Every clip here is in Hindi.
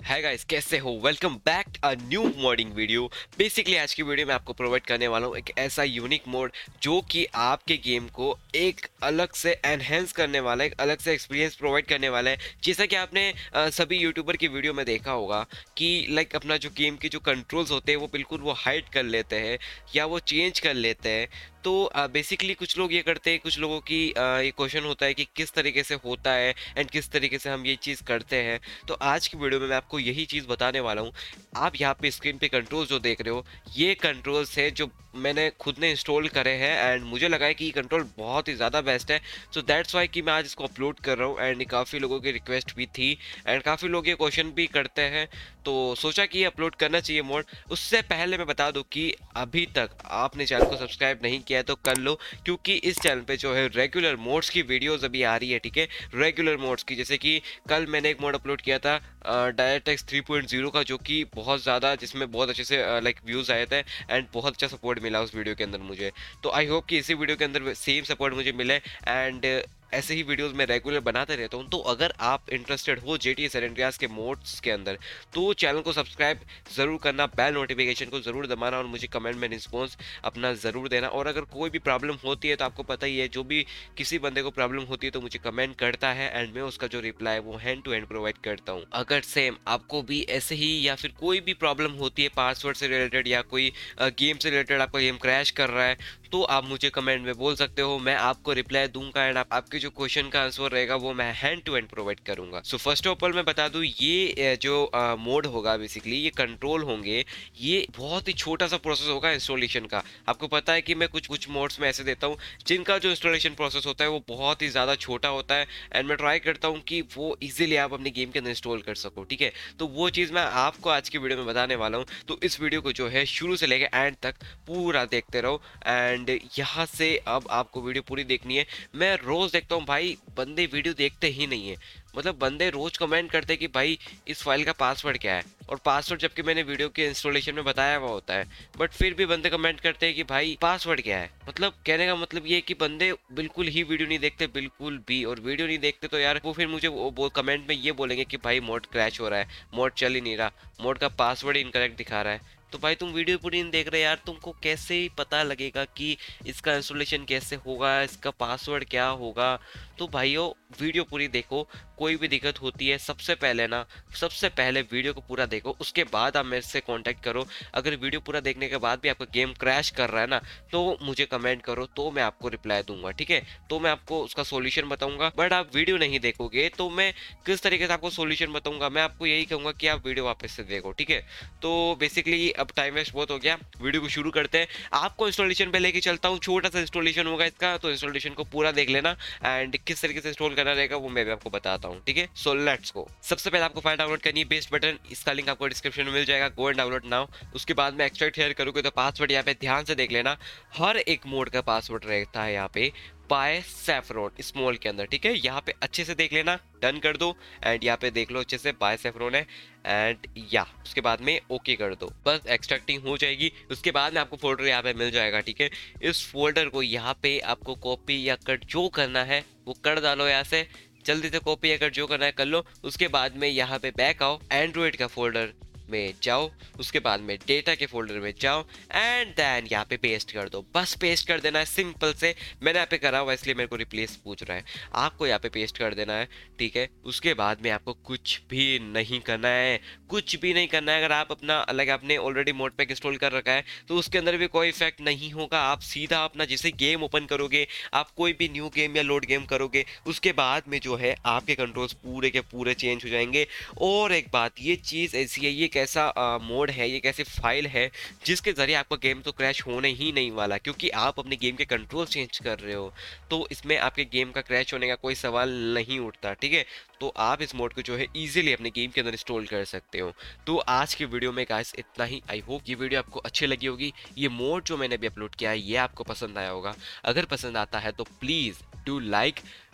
हाय गाइस, कैसे हो? Welcome back a new modding video. Basically आज की वीडियो में आपको प्रोवाइड करने वाला हूँ एक ऐसा यूनिक मोड जो कि आपके गेम को एक अलग से एनहेंस करने वाला है, एक अलग से एक्सपीरियंस प्रोवाइड करने वाला है। जैसा कि आपने सभी यूट्यूबर की वीडियो में देखा होगा कि लाइक अपना जो गेम के जो कंट्रोल्स होते हैं वो बिल्कुल वो हाइड कर लेते हैं या वो चेंज कर लेते हैं। तो बेसिकली कुछ लोग ये करते हैं, कुछ लोगों की ये क्वेश्चन होता है कि किस तरीके से होता है एंड किस तरीके से हम ये चीज़ करते हैं। तो आज की वीडियो में मैं आपको यही चीज़ बताने वाला हूँ। आप यहाँ पे स्क्रीन पे कंट्रोल्स जो देख रहे हो, ये कंट्रोल्स है जो मैंने खुद ने इंस्टॉल करे हैं एंड मुझे लगा है कि ये कंट्रोल बहुत ही ज़्यादा बेस्ट है। सो दैट्स वाई कि मैं आज इसको अपलोड कर रहा हूँ एंड काफ़ी लोगों की रिक्वेस्ट भी थी एंड काफ़ी लोग ये क्वेश्चन भी करते हैं, तो सोचा कि ये अपलोड करना चाहिए मोड। उससे पहले मैं बता दूं कि अभी तक आपने चैनल को सब्सक्राइब नहीं किया है तो कर लो, क्योंकि इस चैनल पे जो है रेगुलर मोड्स की वीडियोस अभी आ रही है। ठीक है, रेगुलर मोड्स की, जैसे कि कल मैंने एक मोड अपलोड किया था डायरेक्ट 3.0 का, जो कि बहुत ज़्यादा, जिसमें बहुत अच्छे से लाइक व्यूज़ आए थे एंड बहुत अच्छा सपोर्ट मिला उस वीडियो के अंदर मुझे। तो आई होप कि इसी वीडियो के अंदर सेम सपोर्ट मुझे मिले एंड ऐसे ही वीडियोस मैं रेगुलर बनाते रहता हूँ। तो अगर आप इंटरेस्टेड हो GTA सैन एंड्रियास के मोड्स के अंदर तो चैनल को सब्सक्राइब ज़रूर करना, बेल नोटिफिकेशन को ज़रूर दबाना और मुझे कमेंट में रिस्पॉन्स अपना ज़रूर देना। और अगर कोई भी प्रॉब्लम होती है तो आपको पता ही है, जो भी किसी बंदे को प्रॉब्लम होती है तो मुझे कमेंट करता है एंड मैं उसका जो रिप्लाई है वो हैंड टू हैंड प्रोवाइड करता हूँ। अगर सेम आपको भी ऐसे ही या फिर कोई भी प्रॉब्लम होती है पासवर्ड से रिलेटेड या कोई गेम से रिलेटेड, आपका गेम क्रैश कर रहा है, तो आप मुझे कमेंट में बोल सकते हो, मैं आपको रिप्लाई दूंगा एंड आपके जो क्वेश्चन का आंसर रहेगा वो मैं हैंड टू हैंड प्रोवाइड करूंगा। सो फर्स्ट ऑफ ऑल मैं बता दूं, ये जो मोड होगा, बेसिकली ये कंट्रोल होंगे, ये बहुत ही छोटा सा प्रोसेस होगा इंस्टॉलेशन का। आपको पता है कि मैं कुछ कुछ मोड्स में ऐसे देता हूँ जिनका जो इंस्टॉलेशन प्रोसेस होता है वो बहुत ही ज़्यादा छोटा होता है एंड मैं ट्राई करता हूँ कि वो इजीली आप अपने गेम के अंदर इंस्टॉल कर सको। ठीक है, तो वो चीज़ मैं आपको आज की वीडियो में बताने वाला हूँ। तो इस वीडियो को जो है शुरू से लेकर एंड तक पूरा देखते रहो एंड यहाँ से अब आपको वीडियो पूरी देखनी है। मैं रोज देखता हूँ भाई, बंदे वीडियो देखते ही नहीं है। मतलब बंदे रोज कमेंट करते हैं कि भाई इस फाइल का पासवर्ड क्या है, और पासवर्ड जबकि मैंने वीडियो के इंस्टॉलेशन में बताया हुआ होता है, बट फिर भी बंदे कमेंट करते हैं कि भाई पासवर्ड क्या है। मतलब कहने का मतलब ये है कि बंदे बिल्कुल ही वीडियो नहीं देखते, बिल्कुल भी। और वीडियो नहीं देखते तो यार वो फिर मुझे वो कमेंट में ये बोलेंगे कि भाई मोड क्रैश हो रहा है, मोड चल ही नहीं रहा, मोड का पासवर्ड इनकरेक्ट दिखा रहा है। तो भाई तुम वीडियो पूरी नहीं देख रहे यार, तुमको कैसे ही पता लगेगा कि इसका इंस्टॉलेशन कैसे होगा, इसका पासवर्ड क्या होगा। तो भाइयों वीडियो पूरी देखो, कोई भी दिक्कत होती है सबसे पहले ना, सबसे पहले वीडियो को पूरा देखो, उसके बाद आप मेरे से कांटेक्ट करो। अगर वीडियो पूरा देखने के बाद भी आपका गेम क्रैश कर रहा है ना, तो मुझे कमेंट करो, तो मैं आपको रिप्लाई दूंगा। ठीक है, तो मैं आपको उसका सॉल्यूशन बताऊंगा। बट आप वीडियो नहीं देखोगे तो मैं किस तरीके से आपको सॉल्यूशन बताऊंगा? मैं आपको यही कहूंगा कि आप वीडियो वापस से देखो। ठीक है, तो बेसिकली अब टाइम वेस्ट बहुत हो गया, वीडियो को शुरू करते हैं। आपको इंस्टॉलेशन पे लेके चलता हूँ, छोटा सा इंस्टॉलेशन होगा इसका, तो इंस्टॉलेशन को पूरा देख लेना एंड किस तरीके से इंस्टॉल करना रहेगा वो मैं भी आपको बताता हूँ। ठीक है, सो लेट्स गो। सबसे पहले आपको फाइल डाउनलोड करनी है, बेस्ट बटन, इसका लिंक आपको डिस्क्रिप्शन में मिल जाएगा, गो एंड डाउनलोड नाउ। उसके बाद में एक्सट्रैक्ट शेयर करोगे तो पासवर्ड यहाँ पे ध्यान से देख लेना, हर एक मोड का पासवर्ड रहता है यहाँ पे बाय सैफरॉन स्मॉल के अंदर। ठीक है, यहाँ पे अच्छे से देख लेना, डन कर दो एंड यहाँ पे देख लो अच्छे से बाय सैफरॉन है एंड या उसके बाद में ओके कर दो, बस एक्सट्रैक्टिंग हो जाएगी। उसके बाद में आपको फोल्डर यहाँ पे मिल जाएगा। ठीक है, इस फोल्डर को यहाँ पे आपको कॉपी या कट जो करना है वो कर डालो, यहाँ से जल्दी से कॉपी या कट जो करना है कर लो। उसके बाद में यहाँ पे बैक आओ, एंड्रॉइड का फोल्डर में जाओ, उसके बाद में डेटा के फोल्डर में जाओ एंड देन यहाँ पे पेस्ट कर दो। बस पेस्ट कर देना है सिंपल से, मैंने यहाँ पे करा हुआ इसलिए मेरे को रिप्लेस पूछ रहा है, आपको यहाँ पे पेस्ट कर देना है। ठीक है, उसके बाद में आपको कुछ भी नहीं करना है, कुछ भी नहीं करना है। अगर आप अपना अलग आपने ऑलरेडी मोड पैक इंस्टॉल कर रखा है तो उसके अंदर भी कोई इफेक्ट नहीं होगा। आप सीधा अपना जैसे गेम ओपन करोगे, आप कोई भी न्यू गेम या लोड गेम करोगे, उसके बाद में जो है आपके कंट्रोल्स पूरे के पूरे चेंज हो जाएंगे। और एक बात, ये चीज़ ऐसी है, ये कैसा मोड है, ये कैसी फाइल है जिसके जरिए आपका गेम तो क्रैश होने ही नहीं वाला, क्योंकि आप अपने गेम के कंट्रोल चेंज कर रहे हो, तो इसमें आपके गेम का क्रैश होने का कोई सवाल नहीं उठता। ठीक है, तो आप इस मोड को जो है इजीली अपने गेम के अंदर इंस्टॉल कर सकते हो। तो आज की वीडियो में गाइस इतना ही। आई होप ये वीडियो आपको अच्छी लगी होगी, ये मोड जो मैंने अभी अपलोड किया है ये आपको पसंद आया होगा। अगर पसंद आता है तो please do like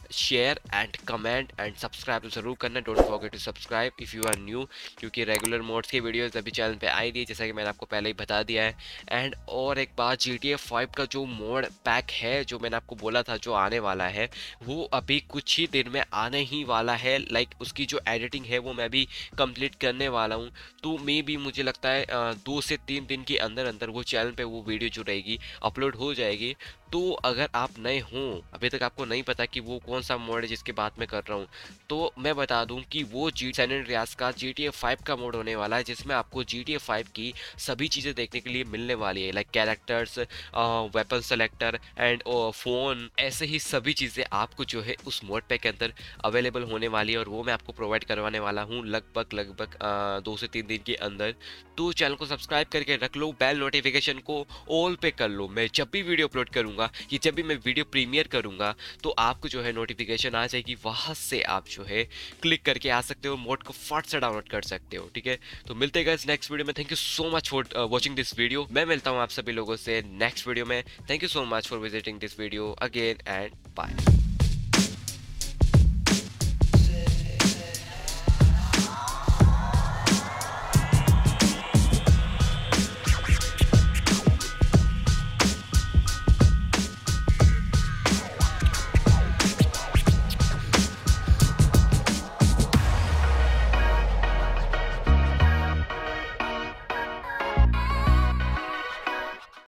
share and comment and subscribe तो ज़रूर करना, don't forget to subscribe if you are new, क्योंकि रेगुलर मोड्स की वीडियोस अभी चैनल पे आई रही है, जैसा कि मैंने आपको पहले ही बता दिया है। एंड और एक बात, GTA 5 का जो मोड पैक है जो मैंने आपको बोला था जो आने वाला है, वो अभी कुछ ही दिन में आने ही वाला है। लाइक उसकी जो एडिटिंग है वो मैं भी कंप्लीट करने वाला हूँ, तो मे भी मुझे लगता है 2 से 3 दिन के अंदर अंदर वो चैनल पे वो वीडियो जो रहेगी अपलोड हो जाएगी। तो अगर आप नए हों, अभी तक आपको नहीं पता कि वो कौन सा मोड है जिसकी बात मैं कर रहा हूँ, तो मैं बता दूं कि वो जी सैन एंड्रियास का GTA 5 का मोड होने वाला है, जिसमें आपको GTA 5 की सभी चीज़ें देखने के लिए मिलने वाली है। Like characters, weapon selector and phone, ऐसे ही सभी चीज़ें आपको जो है उस मोड पैक के अंदर अवेलेबल होने वाली है, और वो मैं आपको प्रोवाइड करवाने वाला हूँ लगभग 2 से 3 दिन के अंदर। तो चैनल को सब्सक्राइब करके रख लो, बेल नोटिफिकेशन को ऑल पे कर लो। मैं जब भी वीडियो अपलोड करूंगा, ये जब भी मैं वीडियो प्रीमियर करूंगा, तो आपको जो है नोटिफिकेशन आ जाएगी, वहां से आप जो है क्लिक करके आ सकते हो, मोड को फट से डाउनलोड कर सकते हो। ठीक है, तो मिलते हैं गाइस नेक्स्ट वीडियो में। Thank you so much for watching this video. मैं मिलता हूँ आप सभी लोगों से नेक्स्ट वीडियो में। Thank you so much for visiting this video again and bye.